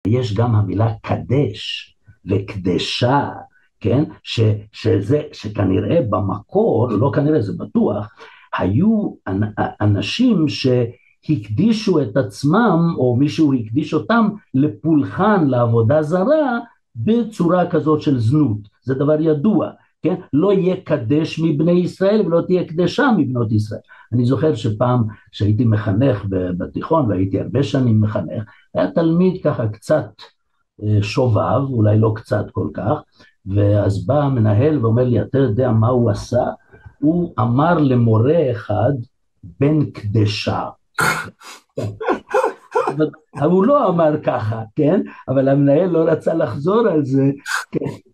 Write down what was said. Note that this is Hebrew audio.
יש גם המילה קדש וקדשה, כן? שכנראה במקור, לא כנראה, זה בטוח, היו אנשים שהקדישו את עצמם, או מישהו הקדיש אותם לפולחן, לעבודה זרה, בצורה כזאת של זנות. זה דבר ידוע, כן? לא יהיה קדש מבני ישראל ולא תהיה קדשה מבנות ישראל. אני זוכר שפעם שהייתי מחנך בתיכון, והייתי הרבה שנים מחנך, היה תלמיד ככה קצת שובב, אולי לא קצת כל כך, ואז בא המנהל ואומר לי, אתה יודע מה הוא עשה? הוא אמר למורה אחד, בן קדשה. אבל הוא לא אמר ככה, כן? אבל המנהל לא רצה לחזור על זה, כן?